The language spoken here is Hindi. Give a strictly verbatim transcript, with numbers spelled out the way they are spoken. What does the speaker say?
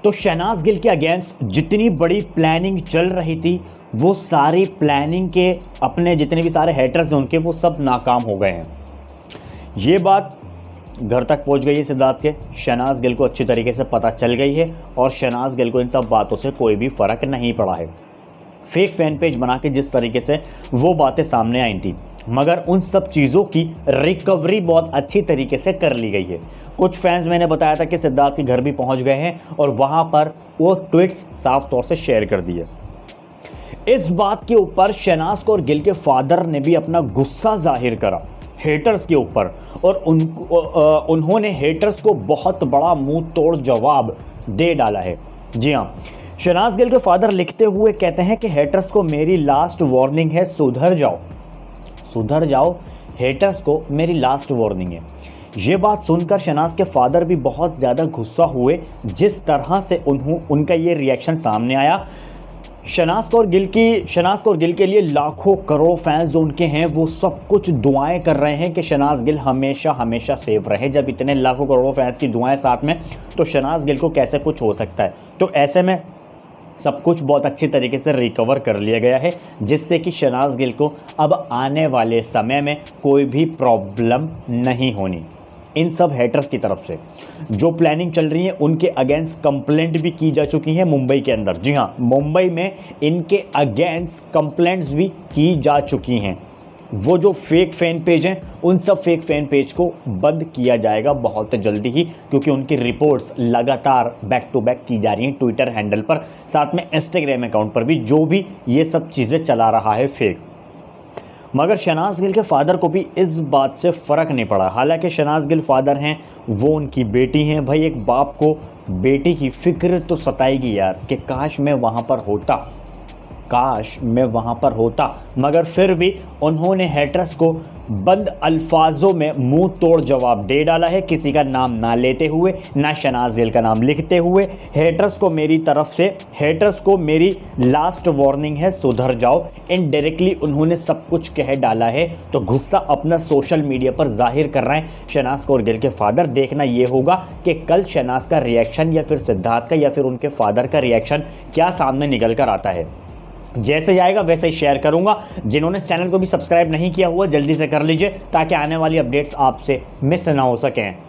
तो शहनाज गिल के अगेंस्ट जितनी बड़ी प्लानिंग चल रही थी, वो सारी प्लानिंग के अपने जितने भी सारे हेटर्स हैं उनके, वो सब नाकाम हो गए हैं। ये बात घर तक पहुंच गई है सिद्धार्थ के। शहनाज गिल को अच्छी तरीके से पता चल गई है और शहनाज गिल को इन सब बातों से कोई भी फ़र्क नहीं पड़ा है। फेक फैन पेज बना के जिस तरीके से वो बातें सामने आई थी, मगर उन सब चीज़ों की रिकवरी बहुत अच्छी तरीके से कर ली गई है। कुछ फैंस, मैंने बताया था कि सिद्धार्थ के घर भी पहुंच गए हैं और वहां पर वो ट्वीट्स साफ तौर से शेयर कर दिए। इस बात के ऊपर शहनाज कौर गिल के फादर ने भी अपना गुस्सा जाहिर करा हेटर्स के ऊपर, और उन उन्होंने हेटर्स को बहुत बड़ा मुंह तोड़ जवाब दे डाला है। जी हाँ, शहनाज गिल के फादर लिखते हुए कहते हैं कि हेटर्स को मेरी लास्ट वार्निंग है, सुधर जाओ, सुधर जाओ, हेटर्स को मेरी लास्ट वार्निंग है। ये बात सुनकर शहनाज के फादर भी बहुत ज़्यादा गुस्सा हुए, जिस तरह से उन्हों उनका ये रिएक्शन सामने आया। शहनाज कौर गिल की शहनाज कौर गिल के लिए लाखों करोड़ों फैंस जो उनके हैं, वो सब कुछ दुआएं कर रहे हैं कि शहनाज गिल हमेशा हमेशा सेफ रहे। जब इतने लाखों करोड़ों फैंस की दुआएं साथ में, तो शहनाज गिल को कैसे कुछ हो सकता है। तो ऐसे में सब कुछ बहुत अच्छी तरीके से रिकवर कर लिया गया है, जिससे कि शहनाज गिल को अब आने वाले समय में कोई भी प्रॉब्लम नहीं होनी। इन सब हेटर्स की तरफ से जो प्लानिंग चल रही है, उनके अगेंस्ट कंप्लेंट भी की जा चुकी है मुंबई के अंदर। जी हाँ, मुंबई में इनके अगेंस्ट कंप्लेंट्स भी की जा चुकी हैं। वो जो फेक फैन पेज हैं, उन सब फेक फैन पेज को बंद किया जाएगा बहुत जल्दी ही, क्योंकि उनकी रिपोर्ट्स लगातार बैक टू बैक की जा रही हैं ट्विटर हैंडल पर, साथ में इंस्टाग्राम अकाउंट पर भी, जो भी ये सब चीज़ें चला रहा है फेक। मगर शहनाज गिल के फादर को भी इस बात से फ़र्क नहीं पड़ा। हालांकि शहनाज गिल फादर हैं, वो उनकी बेटी हैं। भाई, एक बाप को बेटी की फ़िक्र तो सताएगी यार, कि काश मैं वहाँ पर होता, काश मैं वहाँ पर होता। मगर फिर भी उन्होंने हेटर्स को बंद अल्फाजों में मुंह तोड़ जवाब दे डाला है, किसी का नाम ना लेते हुए, ना शहनाज गिल का नाम लिखते हुए। हेटर्स को मेरी तरफ से हेटर्स को मेरी लास्ट वार्निंग है, सुधर जाओ। इनडायरेक्टली उन्होंने सब कुछ कह डाला है। तो गुस्सा अपना सोशल मीडिया पर जाहिर कर रहे हैं शहनाज कौर गिल के फादर। देखना ये होगा कि कल शहनाज का रिएक्शन या फिर सिद्धार्थ का या फिर उनके फादर का रिएक्शन क्या सामने निकल कर आता है। जैसे जाएगा वैसे ही शेयर करूंगा। जिन्होंने चैनल को भी सब्सक्राइब नहीं किया हुआ, जल्दी से कर लीजिए, ताकि आने वाली अपडेट्स आपसे मिस ना हो सकें।